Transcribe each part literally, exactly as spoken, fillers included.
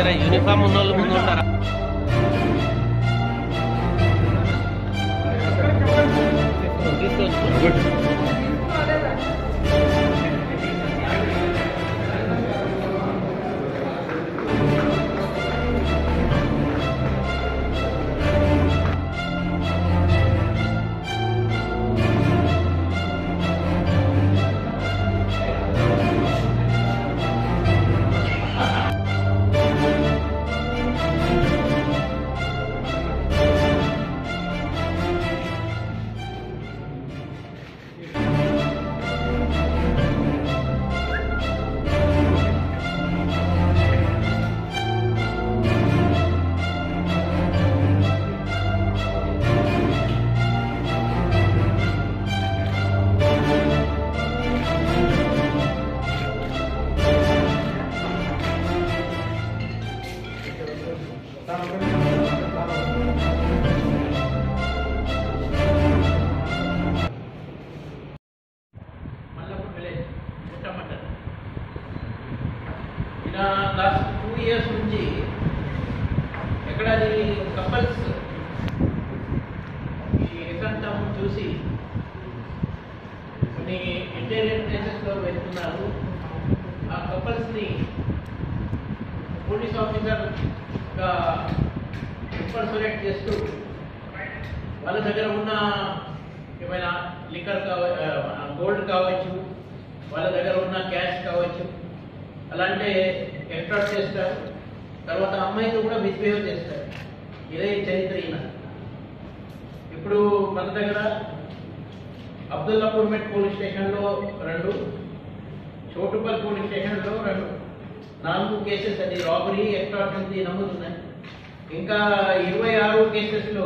అరే యూనిఫామ్ ఉన్న వాళ్ళు ముందు ఉంటారా? తీసుకొచ్చు లాస్ట్ టూ ఇయర్స్ నుంచి ఎక్కడ కపల్స్ ఈ ఏకాంతం చూసి కొన్ని ఇంటీరియర్ ప్లేసెస్లో వెళ్తున్నారు. ఆ కపల్స్ని పోలీస్ ఆఫీసర్గా ఇంపర్సనేట్ చేస్తూ వాళ్ళ దగ్గర ఉన్న ఏమైనా లిక్కర్ కావ గోల్డ్ కావచ్చు, వాళ్ళ దగ్గర ఉన్న క్యాష్ కావచ్చు, అలాంటి ఎక్స్ట్రాక్ట్ చేస్తారు. తర్వాత అమ్మాయితో కూడా మిస్బిహేవ్ చేస్తారు. ఇదే చరిత్ర ఈయన. ఇప్పుడు మన దగ్గర అబ్దుల్లాపూర్ మెట్ పోలీస్ స్టేషన్లో రెండు, చోటుపల్ పోలీస్ స్టేషన్లో రెండు, నాలుగు కేసెస్ అది రాబరీ ఎక్స్ట్రాక్షన్ది నమ్ముతున్నాయి. ఇంకా ఇరవై ఆరు కేసెస్లో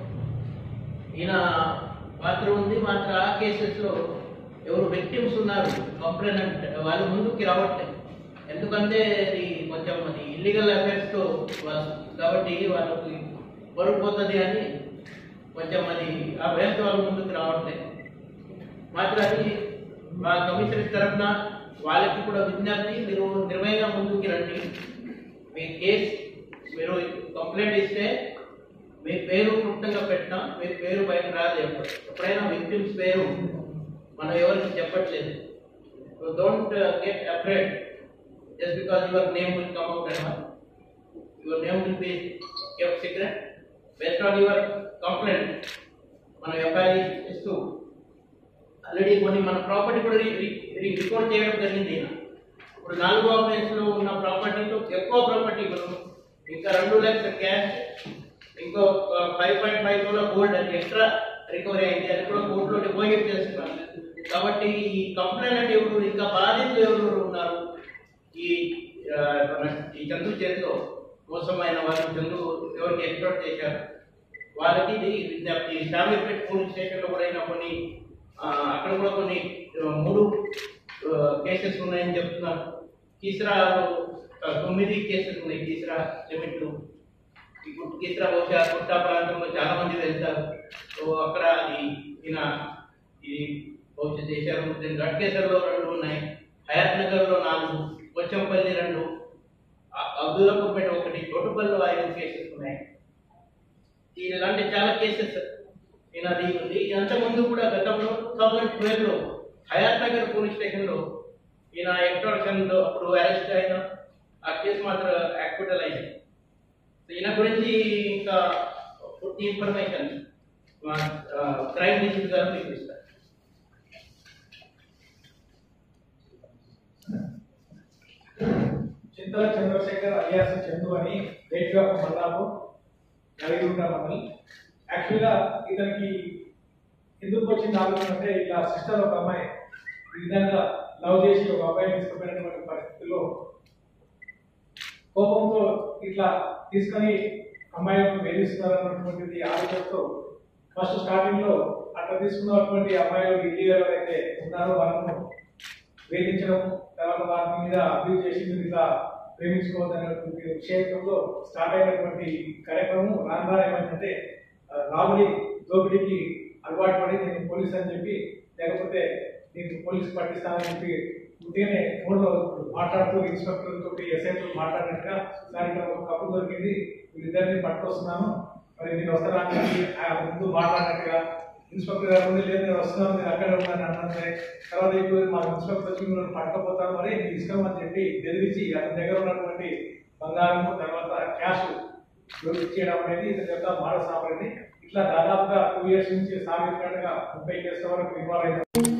ఈయన పాత్ర ఉంది. మాత్రం ఆ కేసెస్లో ఎవరు విక్టిమ్స్ ఉన్నారు, కంప్లైనెంట్ వాళ్ళు ముందుకి రావట్లేదు. ఎందుకంటే అది కొంచెం అది ఇల్లీగల్ అఫేర్స్తో కాబట్టి వాళ్ళకి పరుకుపోతుంది అని కొంచెం అది ఆ భయంతో వాళ్ళు ముందుకు రావట్లేదు. మాత్రం అది మా కమిషనర్ తరఫున వాళ్ళకి కూడా విజ్ఞప్తి, మీరు నిర్భయంగా ముందుకు రండి. మీ కేసు మీరు కంప్లైంట్ ఇస్తే మీ పేరు క్లుప్తంగా పెట్టినా మీ పేరు బయట రాదు. ఎప్పుడు ఎప్పుడైనా విక్టిమ్స్ పేరు మనం ఎవరికి చెప్పట్లేదు. So don't get afraid just because your name will come out and all. Your name will be kept secret based on your complaint. మన ఎఫ్ఐఆర్ ఇస్తూ ఆల్రెడీ కొన్ని మన ప్రాపర్టీ కూడా రికార్డ్ చేయడం జరిగింది. ఇప్పుడు నాలుగో ప్లేస్లో ఉన్న ప్రాపర్టీతో ఎక్కువ ప్రాపర్టీ మనం ఇంకా రెండు లక్షల క్యాష్, ఇంకో ఫైవ్ పాయింట్ ఫైవ్ కూడా గోల్డ్ అది ఎక్స్ట్రా రికవరీ అయింది. అది కూడా కోర్టులో డిపాజిట్ చేస్తున్నారు. కాబట్టి ఈ కంప్లైంట్ ఎవరు, ఇంకా బాధితులు ఎవరు ఉన్నారు ఈ ఈ చందు చేతిలో మోసమైన వాళ్ళు, చందు ఎవరికి ఎక్స్ప్లోర్ చేశారు వాళ్ళకి ఇది విజ్ఞప్తి. షామీర్పేట్ పోలీస్ స్టేషన్లో కూడా అయినా కొన్ని అక్కడ కూడా కొన్ని మూడు కేసెస్ ఉన్నాయని చెప్తున్నారు. కీసరాలో తొమ్మిది కేసెస్ ఉన్నాయి. కీసరా లిమిట్లు ఇప్పుడు కీసరా బహుశా కుట్టా ప్రాంతంలో చాలా మంది వెళ్తారు. సో అక్కడ అది ఈయన ఇది బహుశా చేశారు. గట్కేసర్లో రెండు ఉన్నాయి, హయాత్ నగర్లో నాలుగు, పోచంపల్లి రెండు, అబ్దుల్లాపూర్పేట ఒకటి, చోటుపల్లిలో ఐదు కేసెస్ ఉన్నాయి. ఇలాంటి చాలా కేసెస్ ఈయన అది ఉంది. అంతకుముందు కూడా గతంలో టూ థౌజండ్ ట్వెల్వ్లో హయాత్ నగర్ పోలీస్ స్టేషన్లో ఈయన ఎక్స్టార్షన్లో అప్పుడు అరెస్ట్ అయిన ఆ కేసు మాత్రం యాక్విటల్ అయింది. ఈయన గురించి ఇంకా పూర్తి ఇన్ఫర్మేషన్ క్రైమ్ డిజిట్ గారు మీకు ఇస్తారు. చింతల చంద్రశేఖర్ అలియాస్ చందు అని రేట్ ఆఫ్ మల్లాపు నలుగురు మమ్మల్ని. యాక్చువల్గా ఇతనికి ఎందుకు వచ్చింది ఆలోచన అంటే, ఇలా సిస్టర్ ఒక అమ్మాయి ఈ విధంగా లవ్ చేసి ఒక అబ్బాయి తీసుకుపోయినటువంటి పరిస్థితుల్లో కోపంతో ఇట్లా తీసుకొని అమ్మాయిలను వేధిస్తున్నారన్నటువంటిది ఆలోచనతో ఫస్ట్ స్టార్టింగ్ లో అట్లా తీసుకున్నటువంటి అమ్మాయిలు ఇల్లీగల్ అయితే ఉన్నారో వాళ్ళను వేధించడం, తర్వాత వారి మీద అబ్యూజ్ చేసి మీరు ఇలా ప్రేమించుకోవద్దనేటువంటి విషయంలో స్టార్ట్ అయినటువంటి కార్యక్రమం రాను రాను ఏమైందంటే రాబడి దోపిడీకి అలవాటు పడి నేను పోలీస్ అని చెప్పి, లేకపోతే నీకు పోలీసు పట్టిస్తానని చెప్పి ఉట్టిగానే ఫోన్లో మాట్లాడుతూ ఇన్స్పెక్టర్ తోటి ఎస్ఐతో మాట్లాడినట్టుగా సార్ ఇక్కడ ఒక కప్పు దొరికింది వీళ్ళిద్దరిని పట్టుకొస్తున్నాను మరి మీరు వస్తారా అని చెప్పి ఆ ముందు మాట్లాడినట్టుగా ఇన్స్పెక్టర్ గారు ఉండి లేదు నేను వస్తున్నాను మీరు అక్కడే ఉన్నాను అన్నంటే తర్వాత ఇప్పుడు మా ఇన్స్పెక్టర్ వచ్చి మిమ్మల్ని పట్టుకపోతాను మరి మీ ఇష్టం అని చెప్పి బెదిరించి అతని దగ్గర ఉన్నటువంటి బంగారము తర్వాత క్యాష్ ఇచ్చేయడం అనేది ఇతని యొక్క మాట సాపడింది. ఇట్లా దాదాపుగా టూ ఇయర్స్ నుంచి సాగినట్టుగా ముప్పై కేసుల వరకు ఇన్వాల్వ్ అయిన